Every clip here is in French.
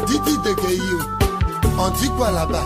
Didi de Gueillou, on dit quoi là-bas?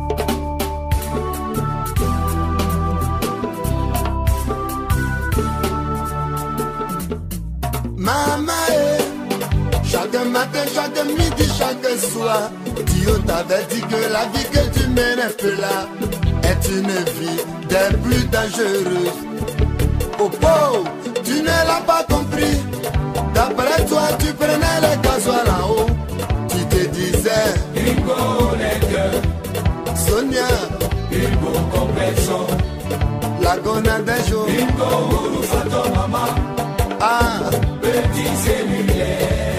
Maman, chaque matin, chaque midi, chaque soir, Dieu t'avait dit que la vie que tu mènes un peu là est une vie des plus dangereuses. Oh pauvre, tu ne l'as pas compris. D'après toi, tu prenais le gasoil en haut. Tu te disais, Bingo les deux, Sonia, Bingo complexion, la gona des jours. Bingo Urusato maman, Ah, petit cellulaire.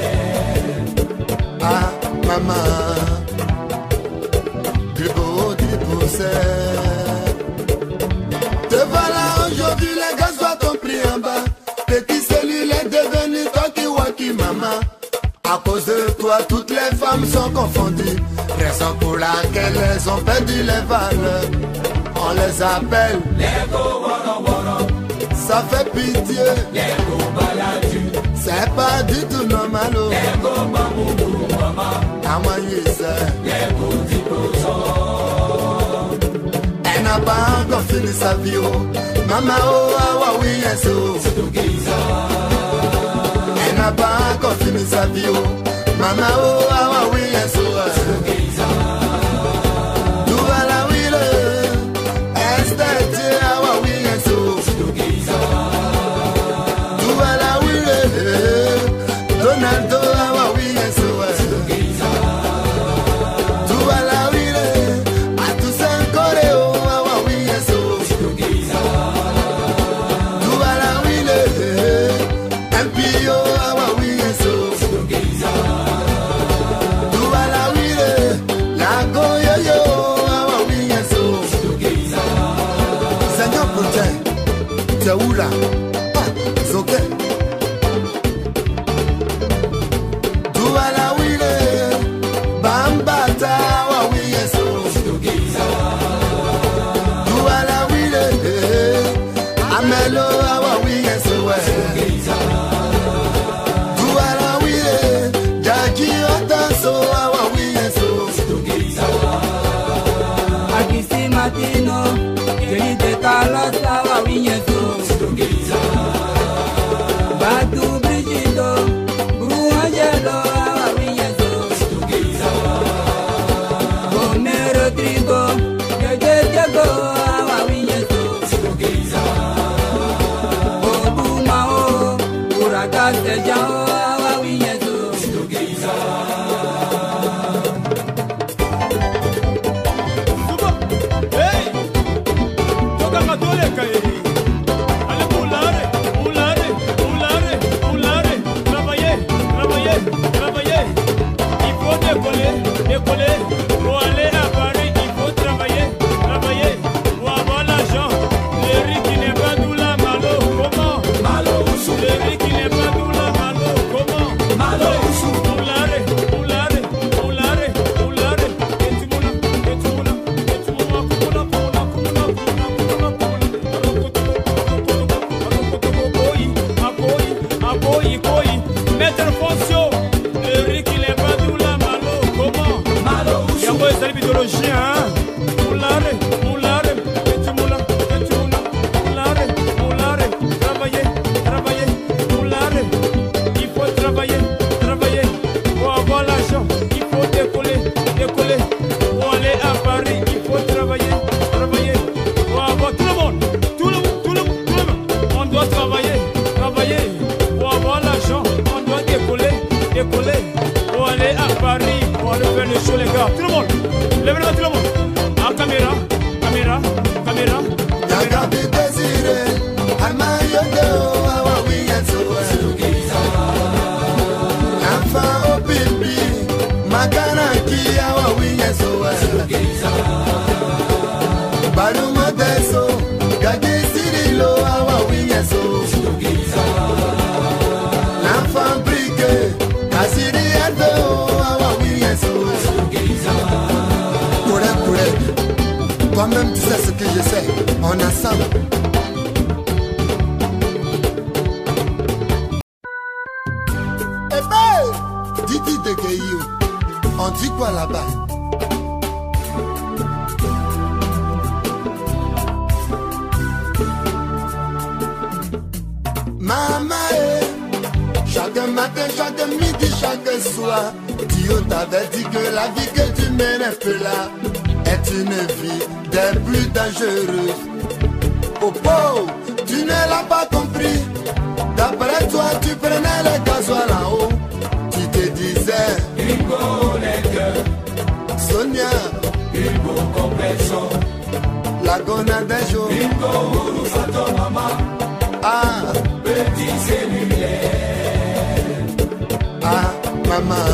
ah, maman, Gribo, te voilà aujourd'hui, les gasoils t'ont pris en bas. Petit cellulaire est devenu talkie-walkie, maman. À cause de toi, toutes les femmes sont confondues. Raison pour laquelle elles ont perdu les valeurs. On les appelle Les go woro woro, ça fait pitié. les go baladu, C'est pas du tout normal. Oh. les go bamboubou maman, Comment y c'est? les go diposo. Elle n'a pas encore fini sa vie. Oh. Maman, oh, ah, ah, oui, yes, oh. Elle n'a pas encore fini sa vie. Oh. Maman, oh, ah, ah, oui, yes, oh. Tout va la oui, Esther, ah, ah, oui, yes, oh. Tout va la oui, Donaldo, ah, ah, oui, yes, oh. Tout va la oui, à tous un coréo, ah, ah, oui, yes, oh. Tout va la oui, un pio, ah, ah, oui, yes, oh. Tout va la oui, la goyo, ah, ah, oui, yes, oh. Seigneur protège, tu es où là? Ah, Zoké. Tout va la oui, Bambata, ah, oui, yes, oh. Tout va la oui, Amelo, ah, ah, oui, yes, oh. Tout va la oui, Jackie, Otanso, ah, ah, oui, yes, oh. Akisi Matino, Jenny de Carlos, Awa Winyeso, Batu Brigido, Bru Angelo, Awa Winyeso, Gomero Trigo, Jeje Jago, Awa Winyeso, Obu Mao, Uraka Sejao, Awa Winyeso. Décoller, pour aller à Paris, il faut travailler, travailler, pour avoir l'argent. Le riz qui n'est pas d'où la malo, comment? Malo usu, Le riz qui n'est pas d'où la malo, comment? malo usu, Ulare, ulare, ulare, ulare, etumuna, etumuna, etumuna, kumuna, kumuna, kumuna, kumuna, kumuna, kumuna, koi, mettre fonction, le riz qui n'est pas d'où la malo, comment? malo usu, Y'a quoi cette mythologie, hein? Moulare, moulare, etumuna, etumuna, moulare, moulare, travailler, travailler, moulare, il faut travailler, travailler, pour avoir l'argent, il faut décoller, décoller, pour aller à Paris, il faut travailler, travailler, pour avoir tout le monde, tout le monde, tout le monde, tout le monde, on doit travailler, travailler, pour avoir l'argent, on doit décoller, décoller, pour aller à Paris, pour aller faire le show les gars, tout le monde, lève-le tout le monde, à caméra, caméra, caméra, caméra. Yagabi Désiré, Almayodo, ah, ah, oui, yes, oh. L'enfant au pipi, Makanaki, ah, ah, oui, yes, oh. Balou Modesto, Gadi Cirilo, ah, ah, oui, yes, oh. L'enfant briqué, Cassiri Ado, ah, ah, oui, yes, oh. Toi-même tu sais ce que je sais, on est ensemble. Eh ben, Didi de Gueillou, On dit quoi là-bas? Maman, chaque matin, chaque midi, chaque soir, Dieu t'avait dit que la vie que tu mènes un peu là est une vie des plus dangereuses. Oh pauvre, tu ne l'as pas compris. D'après toi, tu prenais le gasoil en haut. Tu te disais, Bingo les cœurs, Sonia, bingo compression, la gona des jours. bingo Urusato maman, Ah, petit cellulaire. ah, maman,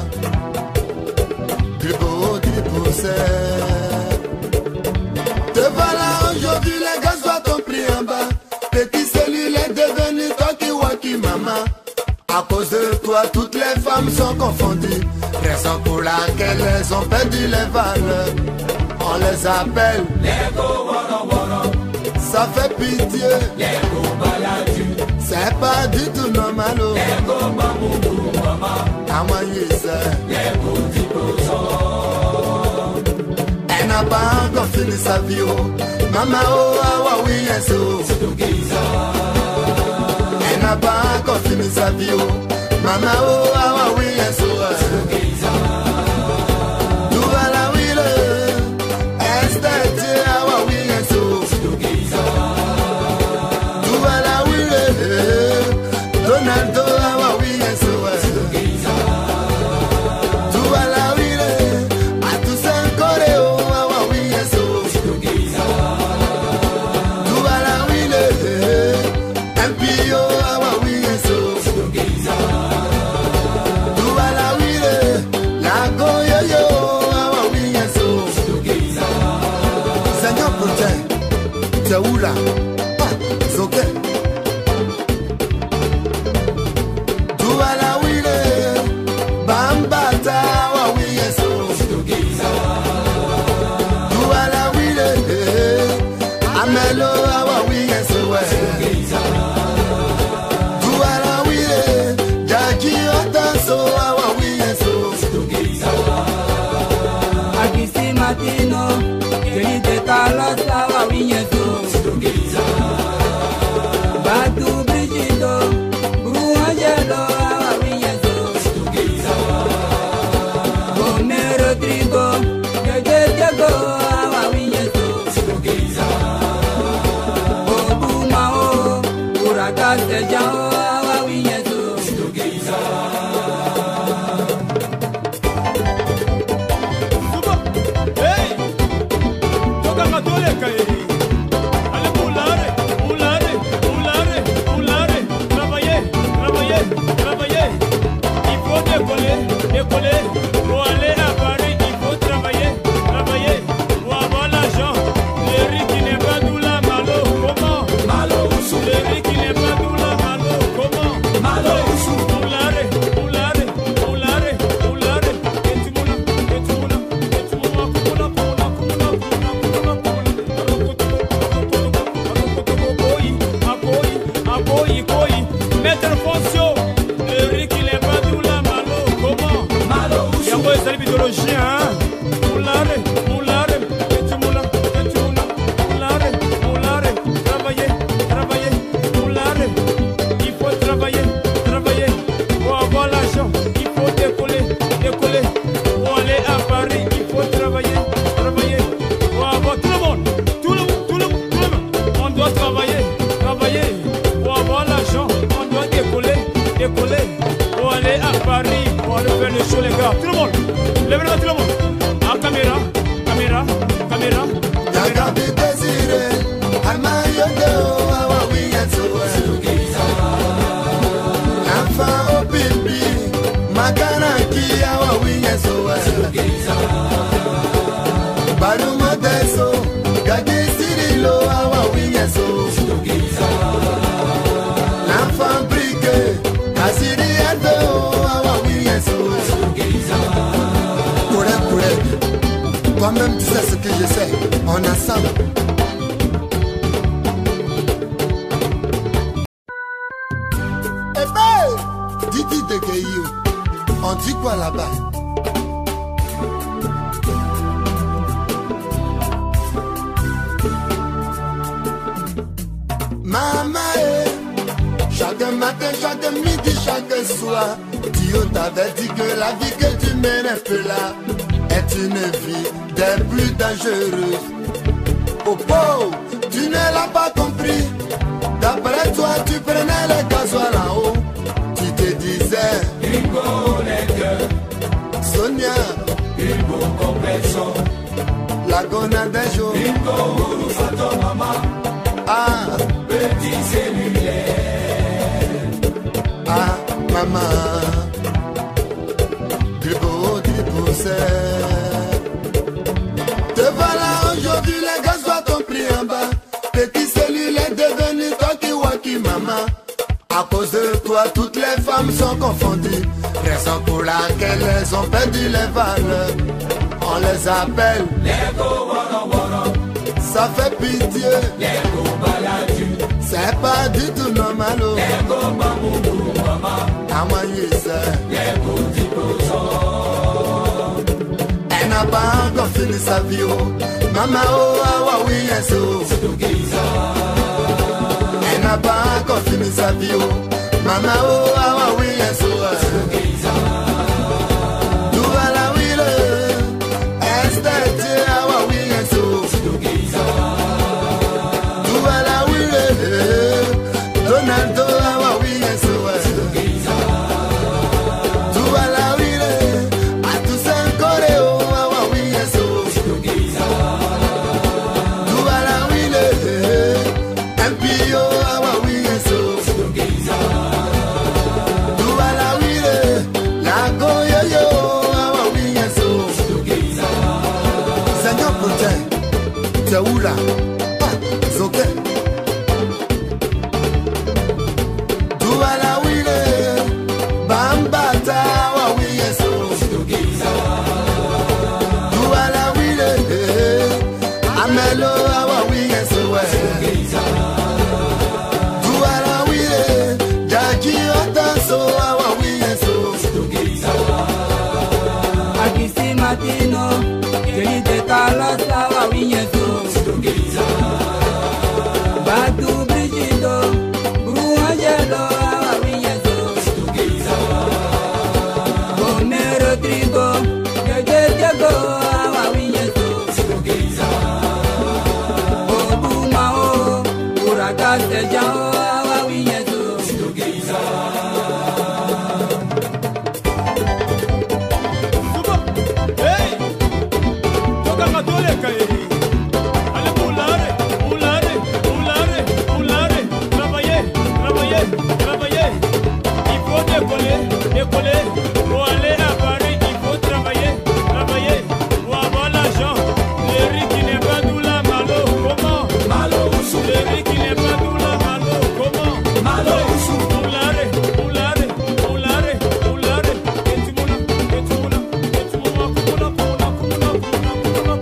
te voilà aujourd'hui, les gasoils t'ont pris en bas. Petit cellule est devenu talkie-walkie, maman. À cause de toi, toutes les femmes sont confondues. Raison pour laquelle elles ont perdu les valeurs. On les appelle Les go wara wara, ça fait pitié. les go baladu, C'est pas du tout normal. Oh. les go mamoudou maman, À moi, les go diposo. elle n'a pas encore fini sa vie. Oh. Maman, oh, ah, ah, oui, yes, oh. Elle n'a pas encore fini sa vie. Oh. Maman, oh, ah, ah, oui, yes, oh. Tout va la oui, le Esther, Dieu, ah, ah, oui, yes, oh. Tout va la oui, le Donaldo, ah, ah, oui, yes, oh. Tout va la oui, le à tous un coréo, ah, ah, oui, yes, oh. Tout va la oui, le un pio, ah, ah, oui, yes, oh. Tout va la oui, le la goyo, ah, ah, oui, yes, oh. Seigneur protège, tu es où là? Ah, c'est ok. Tout va la oui, le bambata, ah, oui, yes, oh. Tout va la oui, le amelo, ah, ah, oui, yes, oh. Tout va la oui, le Jackie Otanso, ah, ah, oui, yes, oh. Akisi Matino, Jenny de Carlos, Awa Winyeso, Batu Brigido, Bru Angelo, Awa Winyeso, Gome Rodrigo, Jeje Diego, Awa Winyeso, Bobu Mao, Uraka Sejao, Awa Winyeso. Hey! Toca matole kai. Allez boulare, boulare, boulare, boulare. Travailler, travailler, travailler. Il faut décoller, décoller. Pour aller à Paris, il faut travailler, travailler. Pour avoir l'argent. Le riz qui n'est pas d'où la malo, comment? Malo usu, Le riz qui n'est pas d'où la malo, comment? malo usu, Boulare, boulare, boulare, boulare. Etimuna, etimuna, etimuna, kumuna, kumuna, kumuna, kumuna, kumuna, kumuna. Maître Foncio, le riz qui n'est pas d'où la malo, comment? malo usu, Yambo est l'idéologie, hein? Boulare, boulare, etimuna, etimuna, boulare, boulare, travailler, travailler, boulare. Il faut travailler, travailler. Pour avoir l'argent, il faut décoller, décoller. Pour aller à Paris, il faut travailler, travailler. Pour avoir tout le monde, tout le monde, tout le monde, tout le monde. On doit travailler, travailler. Pour avoir l'argent, on doit décoller, décoller. Pour aller à Paris, pour aller faire le show, les gars. Tout le monde, lèvez-le, tout le monde. Ah, caméra, caméra, caméra. Yagabi Désiré, Almayodo, ah, ah, oui, yes, oh. Enfant au pipi, Makanaki, ah, ah, oui, yes, oh. Balu Modeso, Gadi Cirilo, ah, ah, oui, yes, oh. L'enfant briqué, Kassiri Ado, ah, ah, oui, yes, oh. Toi-même tu sais ce que je sais, on est ensemble. Eh ben, Didi de Gueillou, on dit quoi là-bas? Maman, chaque matin, chaque midi, chaque soir, Dieu t'avait dit que la vie que tu mènes un peu là est une vie des plus dangereuses. Oh pauvre, tu ne l'as pas compris. D'après toi, tu prenais le gasoil en haut. Tu te disais, Sonia, la gona des jours. Ah, Petit cellulaire. ah, maman. Te voilà aujourd'hui, les gaz t'ont pris en bas. Petit cellulaire devenu talkie-walkie, maman. À cause de toi, toutes les femmes sont confondues. Raison pour laquelle elles ont perdu les valeurs. On les appelle Les go wara wara. ça fait pitié. Les go baladu. C'est pas du tout normal. Les go bamou mama. Comment y c'est? Les go diposo. Elle n'a pas encore fini sa vie. Oh. Maman, oh, ah, ah, oui, yes, oh. Elle n'a pas encore fini sa vie. Oh. Maman, oh, ah, ah, oui, yes, oh. Tout va la wille. Esther, ah, ah, oui, yes, oh. Tout va la wille. Donaldo, ah, ah, oui, yes, oh. Tout va la wille. À tous un coréo, ah, ah, oui, yes, oh. Tout va la wille. Un pio, ah, ah, oui, yes, oh. Tout va la wille. La goyo, ah, ah, oui, yes, oh. Seigneur protège. Tu es où là? Ah, c'est ok. Tout va la wille. Bambata, ah, oui, yes, oh. Tout va la wille. Amelo, ah, oui, yes, oh. Tout va la wille. Jackie, Otanso, ah, oui, yes, oh. Akisi Matino, Jeli de Carlos, Awa Winyeso. Batu Brigido, Bru Angelo, Awa Winyeso. Gomero Trigo, Jeje Diego, Awa Winyeso. Obu Mao, Uraga Sejao, Awa Winyeso. Suba. Hey! Toka matole kai. Allez boulare, boulare, boulare, boulare. Travailler, travailler, travailler. Il faut décoller, décoller. Pour aller à Paris, il faut travailler, travailler. Pour avoir l'argent. Le riz qui n'est pas d'où la malo, comment? Malo usu. Le riz qui n'est pas d'où la malo, comment? Malo usu. Boulare, boulare, boulare, boulare. Etimuna, etimuna, etimuna, kumuna, kumuna, kumuna, kumuna, kumuna,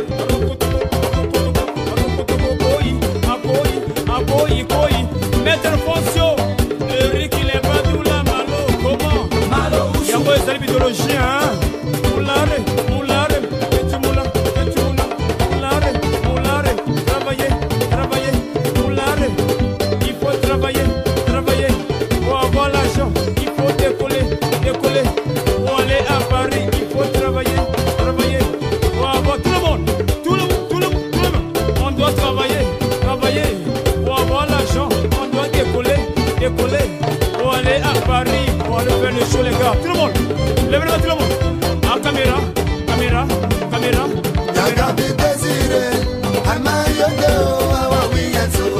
kumuna. Maître Foncio, le riz qui n'est pas d'où la malo, comment? Malo usu. Y'a quoi les idéologie, hein? Moulare, moulare, etimuna, etimuna, moulare, moulare, travailler, travailler, moulare. Il faut travailler, travailler. Pour avoir l'argent, il faut décoller, décoller. Pour aller à Paris, il faut travailler, travailler. Pour avoir tout le monde, tout le monde, tout le monde, tout le monde. On doit travailler, travailler. Pour avoir l'argent, on doit décoller, décoller. Pour aller à Paris, pour aller faire le show, les gars. Tout le monde, lèvez-le, tout le monde. Ah, caméra, caméra, caméra. Yagabi Désiré, Amayodo, ah, ah, oui, yes, oh.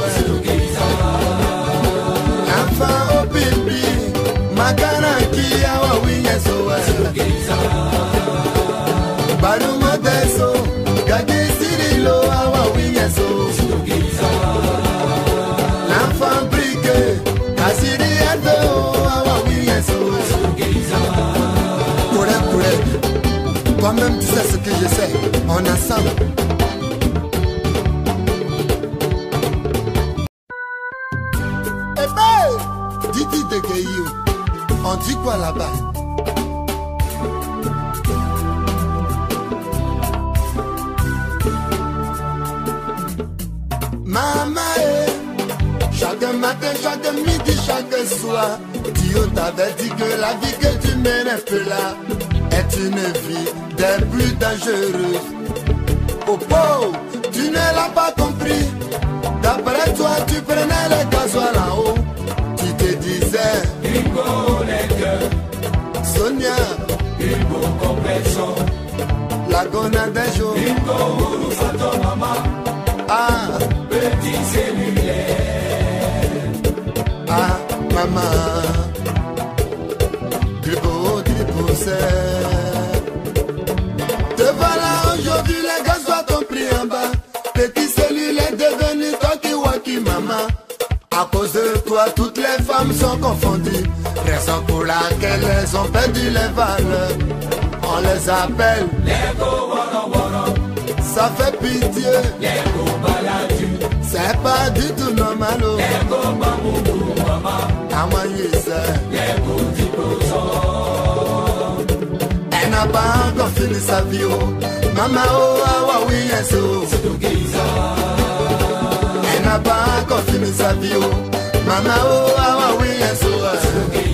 Enfant au pipi, Makanaki, ah, ah, oui, yes, oh. Baru Modeso, Gadi Cirilo, ah, ah, oui, yes, oh. L'enfant briqué, Kassiri Ado, ah, ah, oui, yes, oh. Pourrait, toi-même tu sais ce que je sais, on est ensemble. Eh ben, Didi de Gueillou, on dit quoi là-bas? Maman, matin, chaque midi, chaque soir. Dio t'avait dit que la vie que tu mènes un peu là est une vie des plus dangereuses. Oh pauvre, tu ne l'as pas compris. D'après toi, tu prenais le gasoil en haut. Tu te disais, Bingo les cœurs, Sonia, bingo complexion, la gonade des jours. bingo Oulu Fato Mama, Ah, petit cellulaire. ah, maman. Du beau, du poussé. Te voilà aujourd'hui, les gasoils t'ont pris en bas. Petit cellulaire devenu talkie-walkie, maman. À cause de toi, toutes les femmes sont confondues. Raison pour laquelle elles ont perdu les valeurs. On les appelle, Les go woro woro, ça fait pitié. les go baladu, C'est pas du tout normal. Oh. les go bamoukou mama, À moi, il sait. les go diposo. Elle n'a pas encore fini sa vie. Oh. Maman, oh, ah, ouais, oui, yes, oh. Elle n'a pas encore fini sa vie. Oh. Maman, oh, ah, ouais, oui, yes, oh.